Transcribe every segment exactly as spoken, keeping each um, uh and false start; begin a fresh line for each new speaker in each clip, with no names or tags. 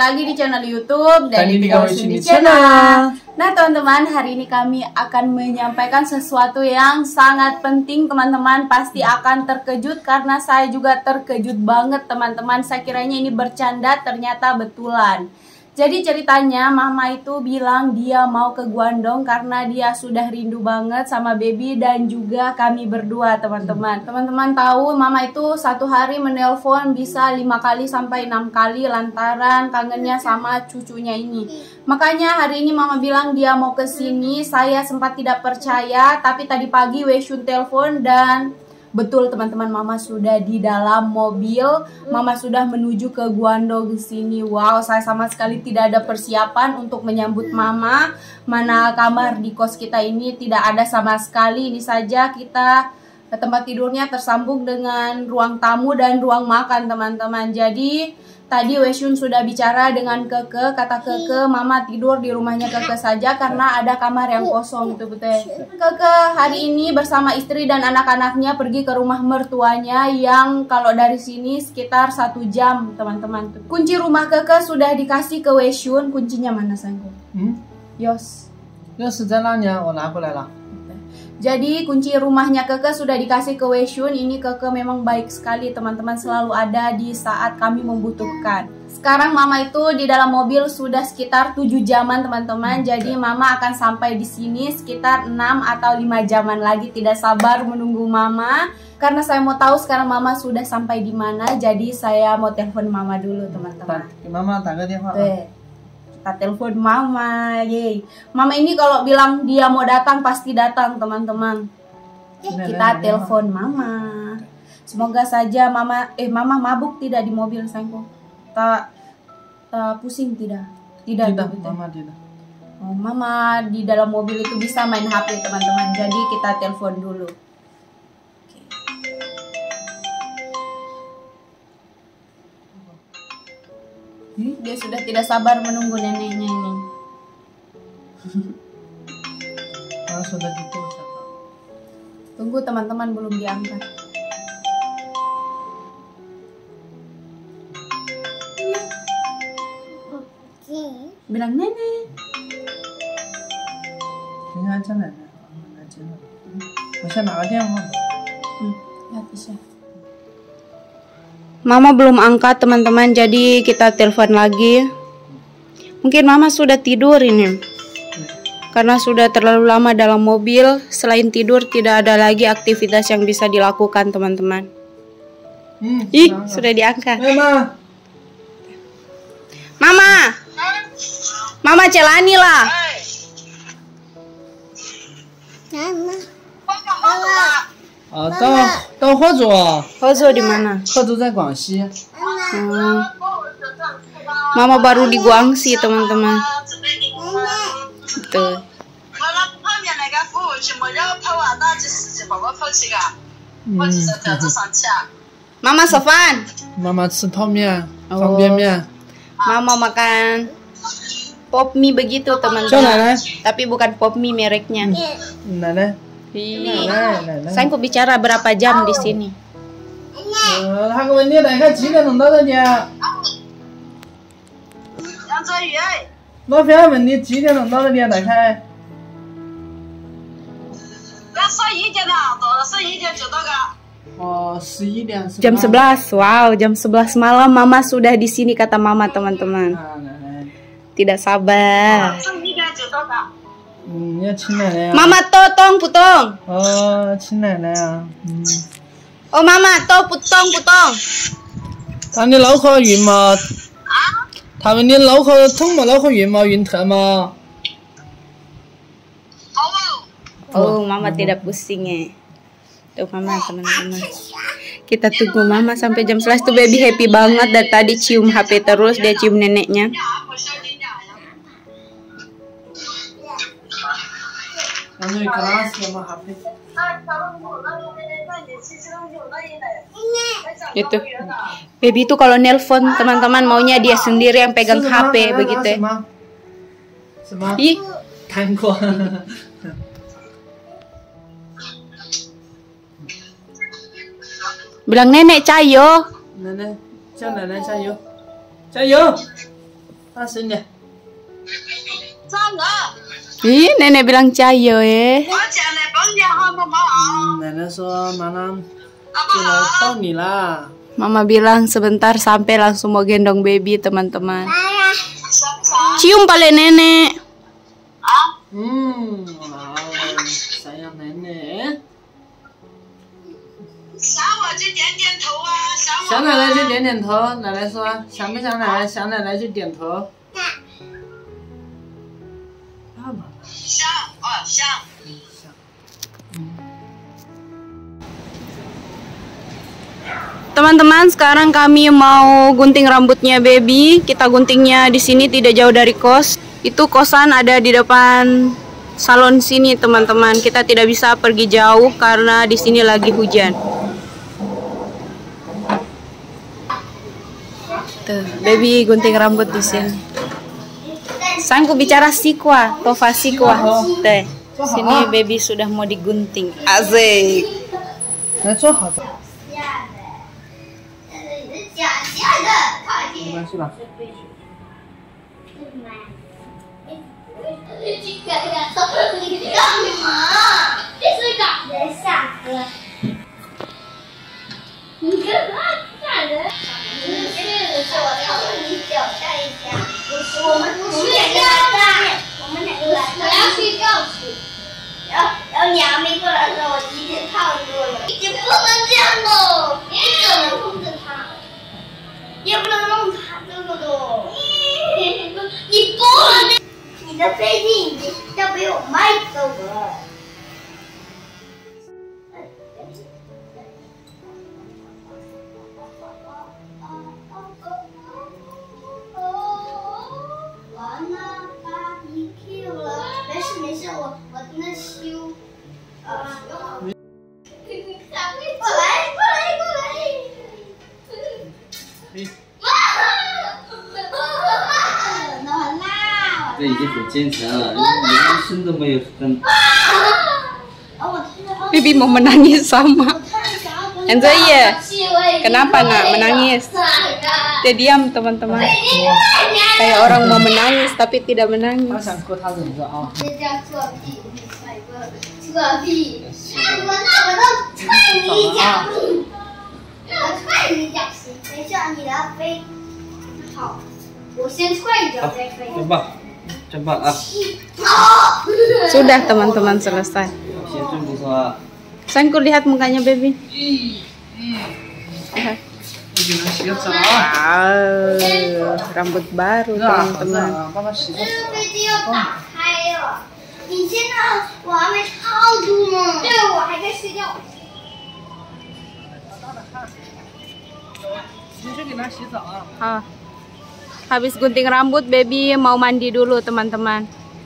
lagi di channel YouTube dan di
Channel.
channel. Nah teman-teman, hari ini kami akan menyampaikan sesuatu yang sangat penting. Teman-teman pasti akan terkejut karena saya juga terkejut banget teman-teman. Saya kiranya ini bercanda, ternyata betulan. Jadi ceritanya mama itu bilang dia mau ke Guangdong karena dia sudah rindu banget sama baby dan juga kami berdua teman-teman. Teman-teman tahu mama itu satu hari menelpon bisa lima kali sampai enam kali lantaran kangennya sama cucunya ini. Makanya hari ini mama bilang dia mau ke sini. Saya sempat tidak percaya, tapi tadi pagi Weishun telepon dan betul teman-teman, mama sudah di dalam mobil. Mama sudah menuju ke Guangdong ke sini. Wow, saya sama sekali tidak ada persiapan untuk menyambut mama. Mana kamar di kos kita ini tidak ada sama sekali. Ini saja kita tempat tidurnya tersambung dengan ruang tamu dan ruang makan teman-teman. Jadi tadi Weishun sudah bicara dengan Keke, kata Keke mama tidur di rumahnya Keke saja karena ada kamar yang kosong gitu betul. Keke hari ini bersama istri dan anak-anaknya pergi ke rumah mertuanya yang kalau dari sini sekitar satu jam teman-teman. Kunci rumah Keke sudah dikasih ke Weishun. Kuncinya mana sayangku? Hmm? Yos.
Yos在那里，我拿过来了。
Jadi kunci rumahnya Keke sudah dikasih ke Weishun. Ini Keke memang baik sekali teman-teman, selalu ada di saat kami membutuhkan. Sekarang mama itu di dalam mobil sudah sekitar tujuh jaman teman-teman. Jadi mama akan sampai di sini sekitar enam atau lima jaman lagi. Tidak sabar menunggu mama karena saya mau tahu sekarang mama sudah sampai di mana. Jadi saya mau telepon mama dulu teman-teman.
Mama打个电话。
Kita telepon mama, yeay. Mama ini kalau bilang dia mau datang pasti datang teman-teman. Kita telepon mama. Semoga saja mama, eh mama mabuk tidak di mobil sayangku. Tak, tak pusing tidak? Tidak,
tidak
betul.
Mama tidak.
Oh, mama di dalam mobil itu bisa main H P teman-teman. Jadi kita telepon dulu. Dia sudah tidak sabar menunggu neneknya ini.
Ah, sudah gitu.
Tunggu teman-teman, belum diangkat. Bilang nenek.
Ini aja nenek. Bisa nak aja mau.
Hmm, ya bisa. Mama belum angkat teman-teman, jadi kita telepon lagi. Mungkin mama sudah tidur ini. Karena sudah terlalu lama dalam mobil, selain tidur tidak ada lagi aktivitas yang bisa dilakukan teman-teman. Hmm, Ih, enggak. Sudah diangkat.
Mama.
Mama. Mama celani lah.
Mama.
Ah, 到到合作。
合作di mana?
合作在广西。
Hmm. Mama baru di Guangxi teman-teman. Betul. Mama Sofan.
Mama 吃泡面，方便面。
Mama makan pop mie begitu teman-teman. Tapi bukan pop mie mereknya.
Nenek.
Ini. Sayangku bicara berapa jam di sini?
呃，他给我你大概几点钟到的呢？老板问你几点钟到的呢？大概？
十一点了，到十一点就到个。
Oh, 十一点。
Jam sebelas. Wow, jam sebelas malam mama sudah di sini kata mama teman-teman. Tidak sabar.
Hmm, ya cinta
Mama totong putong.
Oh, cinta ya.
Oh mama to putong putong.
他你脑壳晕吗？他问你脑壳痛吗？脑壳晕吗？晕疼吗？
Oh, mama tidak pusing ya. Tuh mama teman-teman. Kita tunggu mama sampai jam sebelas. Tuh baby happy banget dari tadi cium H P terus, dia cium neneknya. Gitu. Baby itu kalau nelpon teman-teman maunya dia sendiri yang pegang H P begitu. Ih, bilang nenek cayo.
Nenek, 叫奶奶加油，加油！ 大声点。
三个，
Ih, nenek bilang cayo ya.
我讲的帮你好不好？
奶奶说马上
好不
就来
好？
抱你啦。
Mama bilang sebentar sampai langsung mau gendong baby teman-teman.
想不想？
Cium balik nenek.
啊？
嗯，好，想要奶奶。
想我就点点头啊，想我。
想奶奶就点点头。奶奶说想不想奶奶？想奶奶就点头。爸爸。
想哦想。
Teman-teman, sekarang kami mau gunting rambutnya baby. Kita guntingnya di sini tidak jauh dari kos. Itu kosan ada di depan salon sini, teman-teman. Kita tidak bisa pergi jauh karena di sini lagi hujan. Tuh, baby gunting rambut di sini. Sangku bicara sikwa, Tova sikwa. Tuh, sini baby sudah mau digunting. Asik.
来坐好坐。
假假的，快
没
点！
关系吧。
你干嘛？这是赶人下课。你干嘛赶人？是是我让你挑战一下。不是，我们不是两个来的，我们两个来的。我要睡觉去。然后然后你还没过来的时候，我已经套住了。你不能这样哦，你只能控制它。 也不能弄它这个的，你不能，你的飞机已经要被我卖走了。完了，把你 Q 了，没事没事，我我那修，啊，过来过来过来。
这已经很坚强了，连声都没有声。
Baby mau menangis sama. Enzo iya. Kenapa nak menangis? Dia diam teman-teman. Kayak orang mau menangis tapi tidak
他
menangis.
想哭，他忍着啊。
这叫作弊，作弊！那我那我都踹你一脚，我踹你一脚行，没事，你来飞。好，我先踹一脚再飞。
coba, coba ah.
Sudah teman-teman selesai.
写真不错啊。
Sangku lihat mukanya baby.
我给他洗个澡。
Wow, rambut baru
啊，好
teman-teman.
啊，帮他洗个
这个
澡。
飞机又打开了，你现在我还没套住呢。对，我还在睡觉。
你去给他洗澡啊。
Ah. Habis gunting rambut, baby mau mandi dulu teman-teman.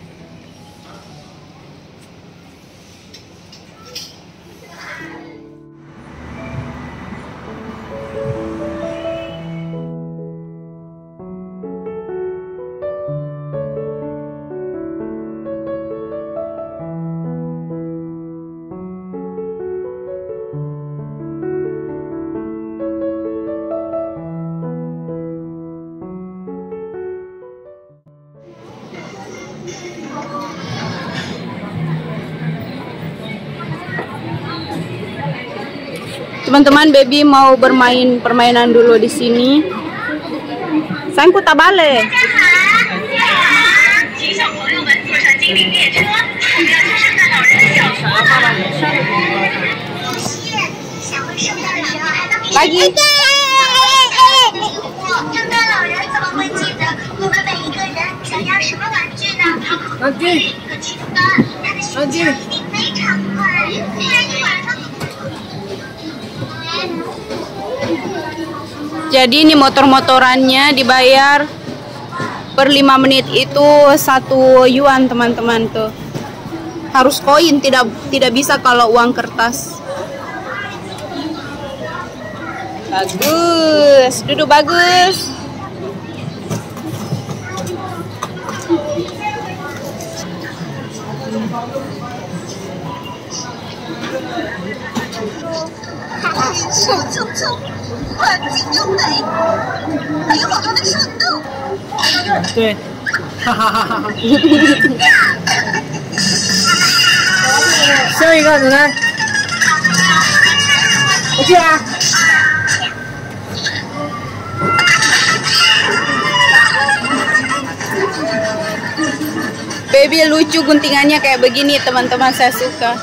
Teman-teman, baby mau bermain permainan dulu di sini. Sangku tak balik.
请小朋友们坐上精灵列车，我们要去圣诞老人的小房
想问圣诞的时候还能
Lagi.
圣诞老人怎么会记得我们每一个人想要什么玩具呢？他会写一个清单，他的心情一定非常快。虽然一晚上。
Jadi ini motor-motorannya dibayar per lima menit itu satu yuan teman-teman tuh. Harus koin, tidak tidak bisa kalau uang kertas. Bagus, duduk bagus.
对，哈哈哈哈哈。下一个你来。我去啊。
Baby lucu guntingannya kayak begini teman-teman, saya suka.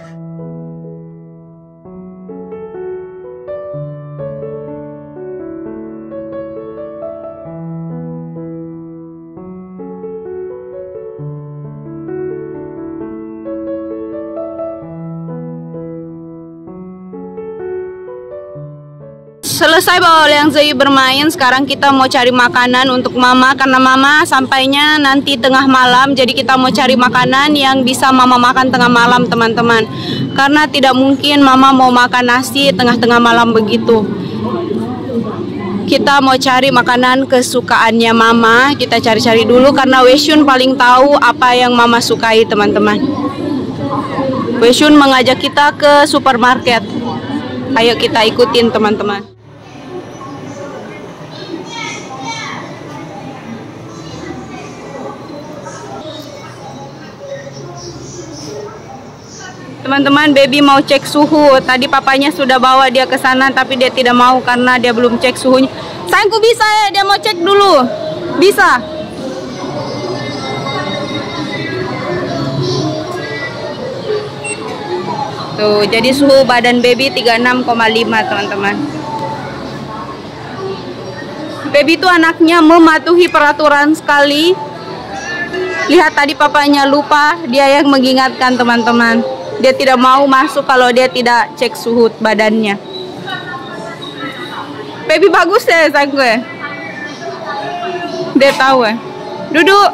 Selesai bawa Liang Ziyu bermain, sekarang kita mau cari makanan untuk mama karena mama sampainya nanti tengah malam. Jadi kita mau cari makanan yang bisa mama makan tengah malam teman-teman. Karena tidak mungkin mama mau makan nasi tengah-tengah malam begitu. Kita mau cari makanan kesukaannya mama. Kita cari-cari dulu karena Weishun paling tahu apa yang mama sukai teman-teman. Weishun mengajak kita ke supermarket. Ayo kita ikutin teman-teman. Teman-teman, baby mau cek suhu. Tadi papanya sudah bawa dia ke sana, tapi dia tidak mau karena dia belum cek suhunya. Sayangku bisa ya, dia mau cek dulu. Bisa. Tuh, jadi suhu badan baby tiga puluh enam koma lima teman-teman. Baby itu anaknya mematuhi peraturan sekali. Lihat tadi papanya lupa, dia yang mengingatkan teman-teman. Dia tidak mau masuk kalau dia tidak cek suhu badannya. Baby bagus ya sayang gue. Dia tahu ya. Duduk.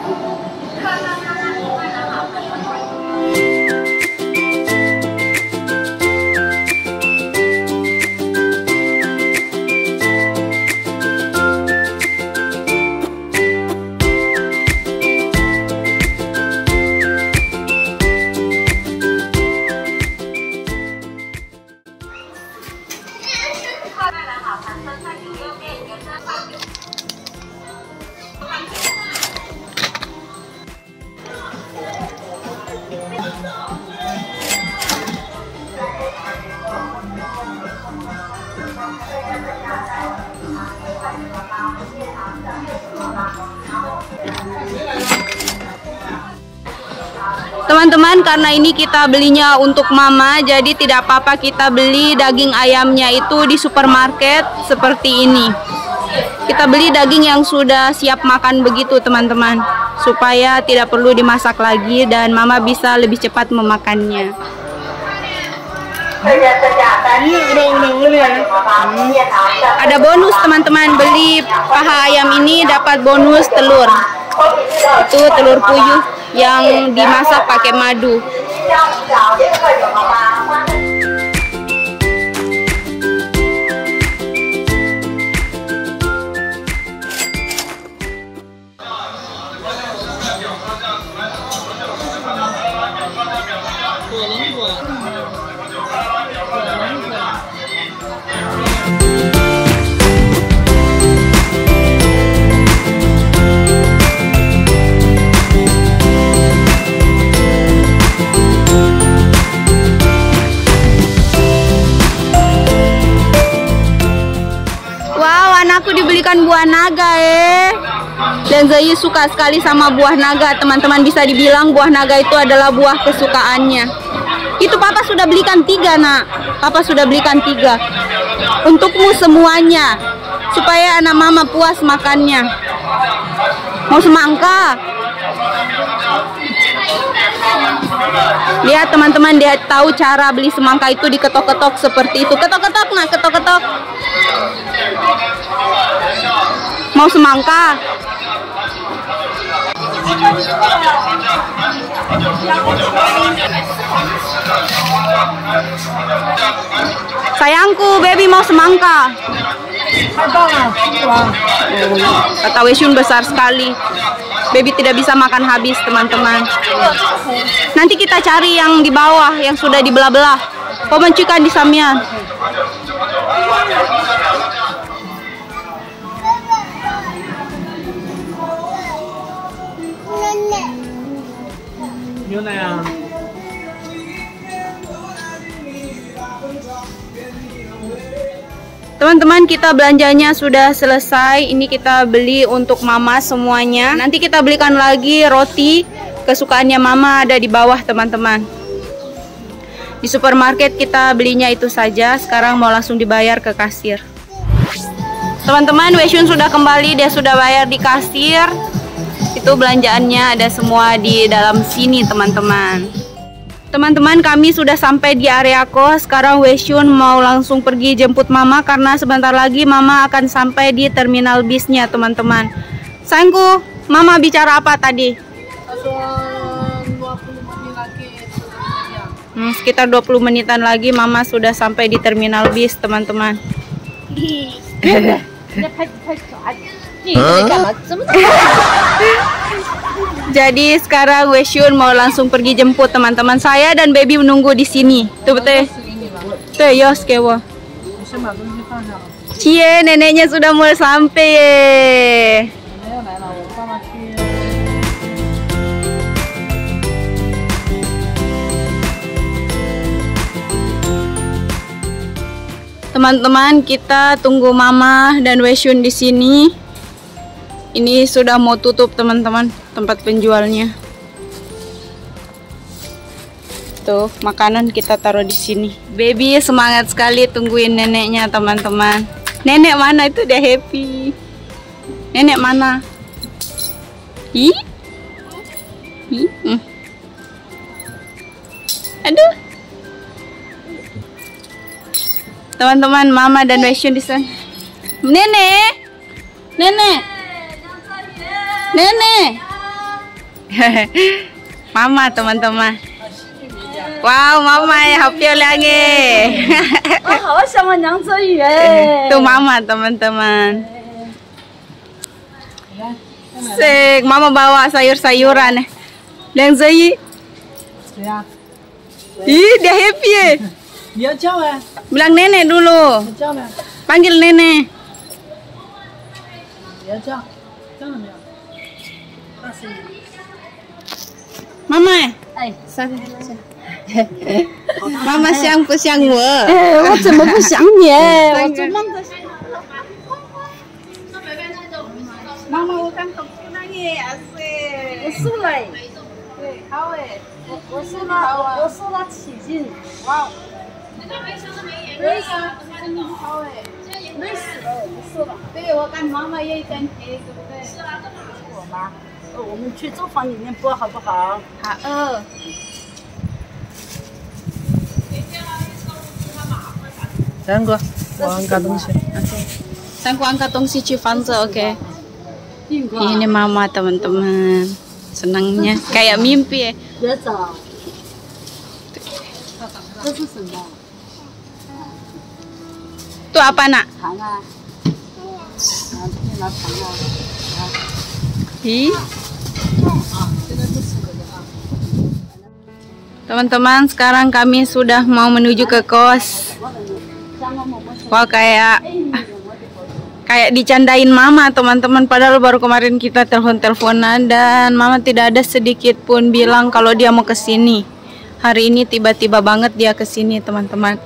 Teman-teman, karena ini kita belinya untuk mama, jadi tidak apa-apa kita beli daging ayamnya itu di supermarket seperti ini. Kita beli daging yang sudah siap makan begitu teman-teman, supaya tidak perlu dimasak lagi dan mama bisa lebih cepat memakannya. Ada bonus teman-teman, beli paha ayam ini dapat bonus telur. Itu telur puyuh yang dimasak pakai madu. Aku dibelikan buah naga eh. Dan Ziyu suka sekali sama buah naga. Teman-teman, bisa dibilang buah naga itu adalah buah kesukaannya. Itu papa sudah belikan tiga nak. Papa sudah belikan tiga. Untukmu semuanya, supaya anak mama puas makannya. Mau semangka? Lihat teman-teman, dia tahu cara beli semangka itu diketok-ketok seperti itu. Ketok-ketok nak, ketok-ketok. Mau semangka? Sayangku, baby mau semangka. Kata Weishun besar sekali. Baby tidak bisa makan habis teman-teman. Nanti kita cari yang di bawah, yang sudah dibelah-belah. Pemencukan di Samyan.
有那样。
Teman-teman, kita belanjanya sudah selesai. Ini kita beli untuk mama semuanya. Nanti kita belikan lagi roti kesukaannya mama, ada di bawah teman-teman. Di supermarket kita belinya itu saja. Sekarang mau langsung dibayar ke kasir. Teman-teman, Weishun sudah kembali. Dia sudah bayar di kasir. Itu belanjaannya ada semua di dalam sini teman-teman. Teman-teman, kami sudah sampai di area kos. Sekarang Weishun mau langsung pergi jemput mama karena sebentar lagi mama akan sampai di terminal bisnya teman-teman. Sayangku, mama bicara apa tadi? Hmm, sekitar dua puluh menitan lagi mama sudah sampai di terminal bis teman-teman. Jadi sekarang Weishun mau langsung pergi jemput teman-teman. Saya dan baby menunggu di sini. Tuh betul. Tuh yos kewa. Cie, neneknya sudah mulai sampai. Teman-teman, kita tunggu mama dan Weishun di sini. Ini sudah mau tutup teman-teman tempat penjualnya. Tuh, makanan kita taruh di sini. Baby semangat sekali tungguin neneknya teman-teman. Nenek mana itu, dia happy. Nenek mana? Ih? Ih? Hmm. Aduh. Teman-teman, mama dan Weishun di sana. Nenek. Nenek. Nenek. Mama teman-teman. Wow, mama ya happy lagi. Tuh mama teman-teman. Sek, mama bawa sayur-sayuran. Yang Zayi. Ih, dia happy ya.
Dia jawab.
Bilang nenek dulu. Panggil nenek.
Dia jawab. Jangan ya.
Mama, Mama 想不想我？
哎，我怎么不想你？我做梦都想。
妈妈，我刚读书那耶，阿塞。
我输了，
对，好诶。
我我输了，我输了七斤。哇！
对呀，真的好诶。
累死了，不输了。
对，我跟妈妈也在陪，对不对？是啊，
我妈，呃，我们去厨房里面播好不好？
好饿。
三哥，我angkat东西。
Sayangku angkat tongsi Cifanza, oke. Ini mama teman-teman. Senangnya kayak mimpi ya.
别找。这是什么？
Itu apa nak?
糖啊。啊，这拿糖啊。啊。
Ih.
啊，现在是十个的啊。
Teman-teman, sekarang kami sudah mau menuju ke kos. Wah, kayak kayak dicandain mama teman-teman, padahal baru kemarin kita telepon-teleponan dan mama tidak ada sedikit pun bilang kalau dia mau ke sini. Hari ini tiba-tiba banget dia ke sini teman-teman.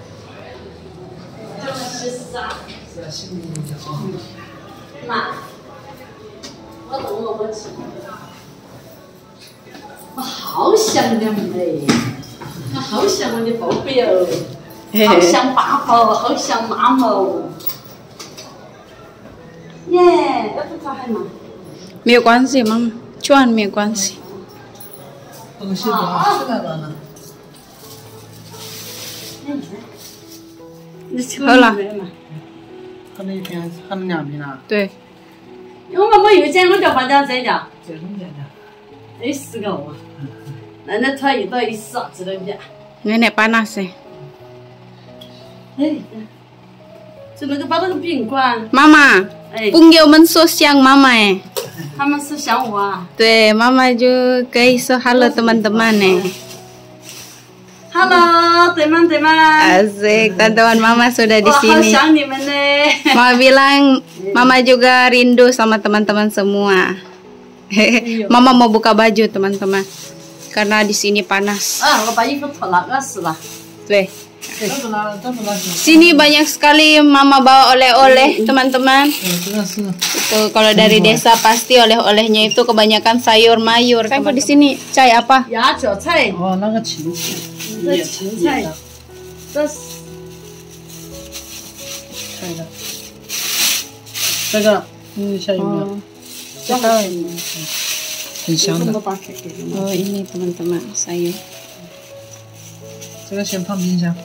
Yeah, 要不他还忙。
没有关系，妈妈，赚没有关系。
东西多吃来了呢。
好了，
喝那一瓶，喝那两瓶啊？
对，
我们没有钱，我就把它摘掉。
这种简单。
哎，十个我。那那他一到一十啊，知道不？
nenek panas ya.
哎，就那个把那个宾馆，
Mama,
哎，
punggil menso siang mama eh.
他们是想我啊。
Tuh, mama juga iso halo teman-teman eh.
Halo teman-teman.
Asik, teman-teman mama sudah di
我好
sini.
想你们呢。
Mama bilang mama juga rindu sama teman-teman semua. Mama mau buka baju teman-teman. karena di sini panas.
啊，我把衣服脱了，饿死了。
Tuh.
这不拿，这不拿去。
Sini banyak sekali mama bawa oleh-oleh teman-teman.
嗯，这个是。
Itu kalau dari desa pasti oleh-olehnya itu kebanyakan sayur mayur. Kamu di sini cai apa?
芽韭菜，
哦，那个芹菜。
这芹菜，这是
看一下。这个，嗯，下有没有？ 很香的。
Oh ini teman-teman sayur.
这个先放冰箱。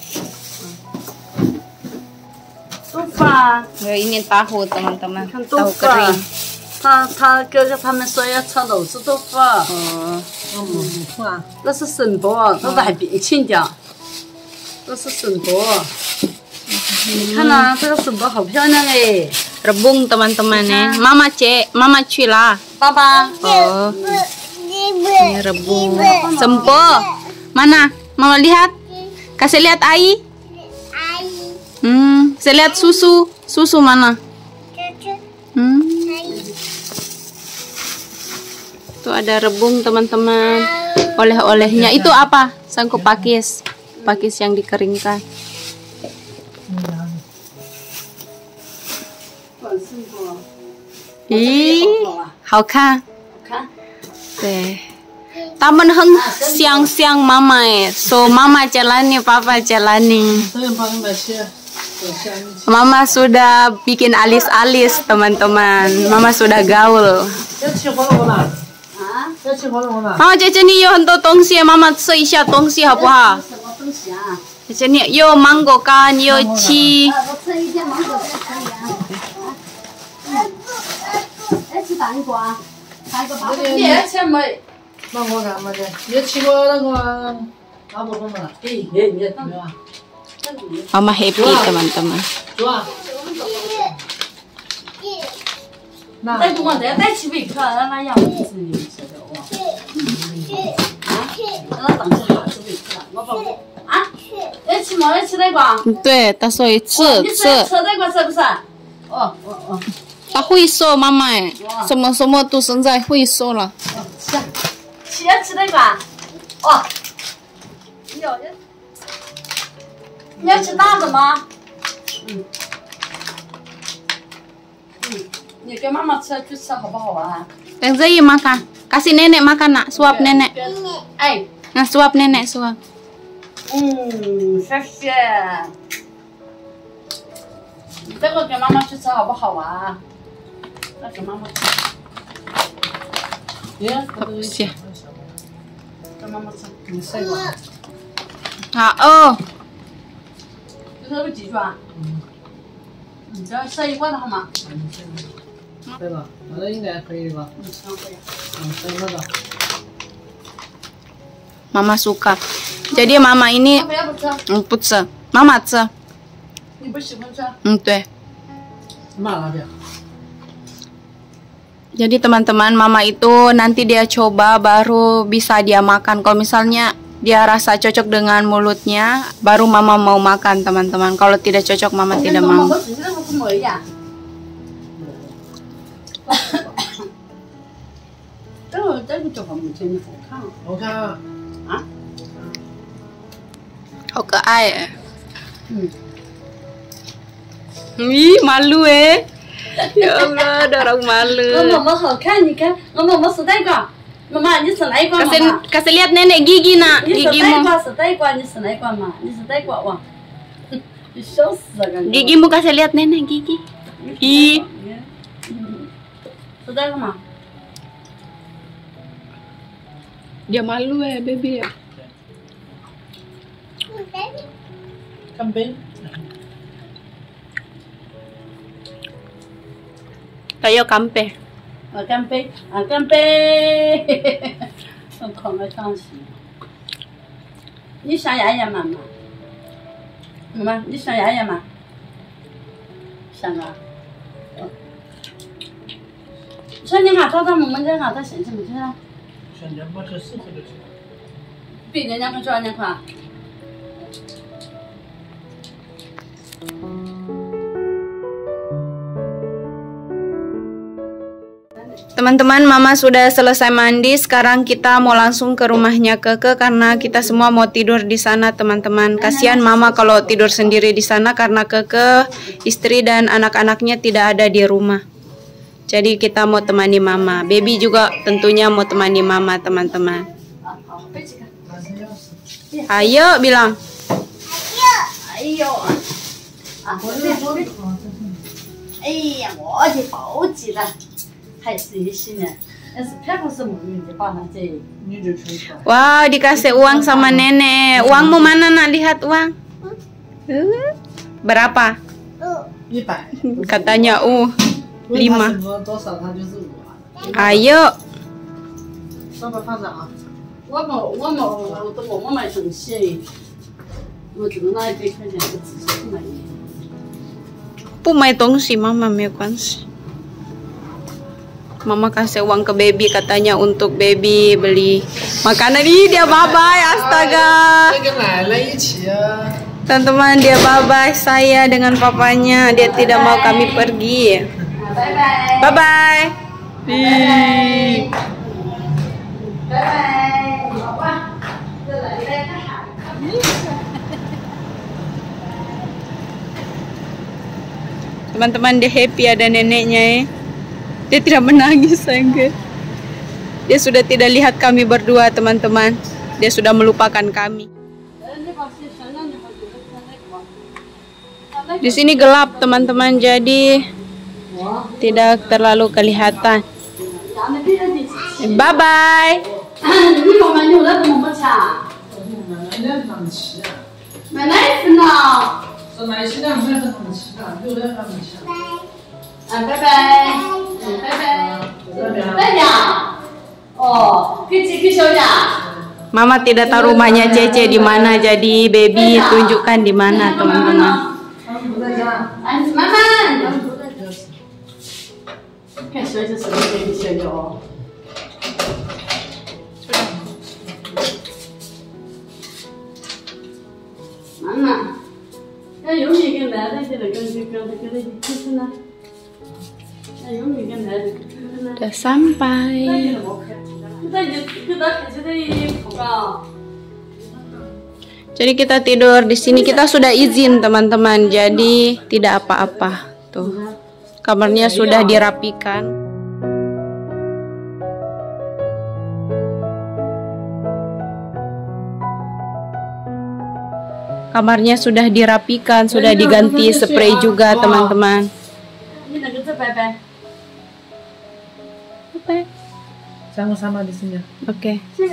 豆腐啊。
Oh, ini tahu teman-teman.
看
Tahu
豆腐啊
kering.
他他哥哥他们说要炒螺丝豆腐，
Oh.
嗯，啊。
那是省博，这是还别请的，这是省博。你看呐，这个省博好漂亮哎！
Rebung teman-teman ya. Mama cek, mama cuy lah.
爸爸，
Oh, ini rebung. Sempo. Mana? Mama lihat. Kasih lihat Ai. Hmm, saya lihat susu. Susu mana? Hmm. Tuh ada rebung teman-teman. Oleh-olehnya itu apa? Sangkuk pakis. Pakis yang dikeringkan. Ih, hao kan?
看，
Teh. Taman heng siang-siang mama eh. So mama jalani, papa jalani.
这个帮你买些，我下面。
Mama sudah bikin alis-alis teman-teman. Mama sudah gaul.
要起火了我啦？
啊，
要起火了我啦？
Mama 姐姐你有很多东西，妈妈吃一下东西好不好？
什么东西啊？
姐姐你有芒果干，有鸡。
啊，我吃一件芒果干可以啊。爱吃蛋糕啊，还有个八你爱吃没？
芒果干嘛的？你吃过那个大部分了？
哎哎，你
没有啊？
Mama happy teman-teman.
有啊。那。
带给我的，带去备课，让他养我自己吃的哦。啊，让他当时下去备课了，我宝贝啊，爱吃吗？爱吃那个？
对，他说吃
你吃
吃，
吃那个是不是？哦哦哦，
他会说妈妈哎，什么什么都现在会说了。
吃吃要吃那个啊？哦，你要你要吃大的吗？嗯嗯，你给妈妈吃去吃好不好啊？
Yang Zayi makan, kasih nenek makan nak, suap nenek.
哎，
Nah suap nenek suap.
嗯，谢谢。这个给妈妈去吃好不好啊？那给妈妈吃，
耶，
Siap.
给妈妈吃。
你晒过？
Ah oh,
这是不是记住啊？嗯。嗯，只要吃一罐的好吗？
对吧？那应该可以吧？
嗯，行可以。
嗯，晒那个。
mama suka. Jadi mama ini
要不要不吃？
嗯不吃，mama吃。
你不喜欢吃？
嗯对。
Mana dia?
Jadi teman-teman, mama itu nanti dia coba baru bisa dia makan. Kalau misalnya dia rasa cocok dengan mulutnya, baru mama mau makan teman-teman. Kalau tidak cocok, mama tidak mau.
我只是那个不抹呀。这个这个叫什么？真的好看。
我看啊。
啊？
Oh ke ai.
嗯。
Ih, malu eh. Ya Allah, ada orang malu.
我妈妈好看，你看，我妈妈是带瓜。妈妈，你是哪一瓜？妈
Kasih
妈。
kasih lihat nenek gigi nak,
你是带
gigimu.
瓜是带瓜，你是哪一瓜嘛？你是带瓜哇？你笑死了，感觉。
Gigimu kasih lihat nenek gigi. Ih.
是带个吗？
Dia malu eh, baby.
Kambing.
Kayak kampe.
啊，干杯！啊，干杯！我靠，我伤心。你想爷爷妈妈？妈妈，你想爷爷吗？想啊。说你俺找到我们这俺到县城去了，
选年不是适合的。
比人家快多少年快？
Teman-teman, Mama sudah selesai mandi. Sekarang kita mau langsung ke rumahnya Keke karena kita semua mau tidur di sana, teman-teman. Kasihan Mama kalau tidur sendiri di sana karena Keke, istri dan anak-anaknya tidak ada di rumah. Jadi kita mau temani Mama. Baby juga tentunya mau temani Mama, teman-teman. Ayo bilang.
Ayo. Ah, boleh, boleh. 哎呀，我就抱起来，还是一些呢。但是偏不是母女的，把它这女的吹出来。
Wow, dikasih uang sama nenek. Uangmu mana nak lihat uang? Uh, berapa?
一百。
Katanya uh,
问他
lima.
什么多少，他就是五啊。
Ayo.
上班发展啊。
我没我没我都我买东西，我只能拿一百块钱的纸巾买。
不买东西Mama 没关系. Mama kasih uang ke baby katanya untuk baby beli makanan. Ih, dia bye-bye, astaga.
跟奶奶一起啊。
Teman-teman, dia bye-bye saya dengan papanya. Dia tidak mau kami pergi.
Bye bye.
Bye-bye.
Bye
Ih.
bye. 好吧，再来来看看。
Teman-teman, dia happy ada neneknya ya. Dia tidak menangis sayang. Dia sudah tidak lihat kami berdua, teman-teman. Dia sudah melupakan kami. Di sini gelap, teman-teman, jadi tidak terlalu kelihatan. Bye bye.
这奶昔两块是他们吃的，六两他们吃的。
啊，拜拜，拜拜，拜呀，哦，给几个小呀？
Mama tidak tahu rumahnya Cece di mana, jadi baby tunjukkan di mana, teman-teman.
他们不在家。
哎，慢慢，看小就是这个小鸟哦。妈妈。 那有一个男的，现在跟跟跟跟他就是呢。那有一个男的，跟他。
Udah sampai.
Kita kita kita buka.
Jadi kita tidur di sini. Kita sudah izin, teman-teman. Jadi tidak apa-apa. Tuh. Kamarnya sudah dirapikan. Kamarnya sudah dirapikan, sudah diganti spray juga, teman-teman.
Sama-sama di sini.
Oke.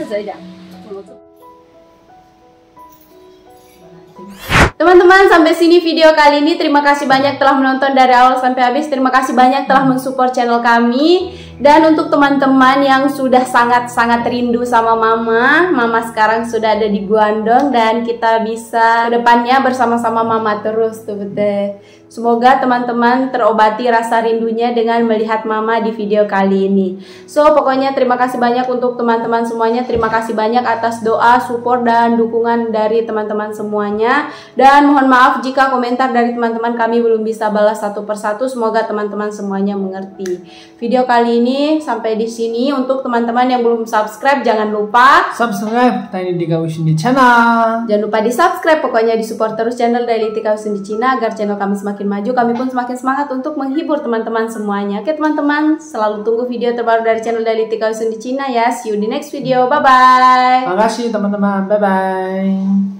Teman-teman, sampai sini video kali ini. Terima kasih banyak telah menonton dari awal sampai habis. Terima kasih banyak telah mensupport channel kami. Dan untuk teman-teman yang sudah sangat-sangat rindu sama Mama, Mama sekarang sudah ada di Guangdong dan kita bisa kedepannya bersama-sama Mama terus tuh betul. Semoga teman-teman terobati rasa rindunya dengan melihat Mama di video kali ini. So, pokoknya terima kasih banyak untuk teman-teman semuanya. Terima kasih banyak atas doa, support, dan dukungan dari teman-teman semuanya. Dan mohon maaf jika komentar dari teman-teman kami belum bisa balas satu persatu. Semoga teman-teman semuanya mengerti. Video kali ini sampai di sini. Untuk teman-teman yang belum subscribe, jangan lupa
subscribe Daily Tika Usin di channel.
Jangan lupa di subscribe, pokoknya di support terus channel Daily Tika Usin di Cina agar channel kami semakin maju, kami pun semakin semangat untuk menghibur teman-teman semuanya. Oke teman-teman, selalu tunggu video terbaru dari channel Daily Tika Usin di Cina ya. See you di next video, bye bye.
Terima kasih teman-teman, bye bye.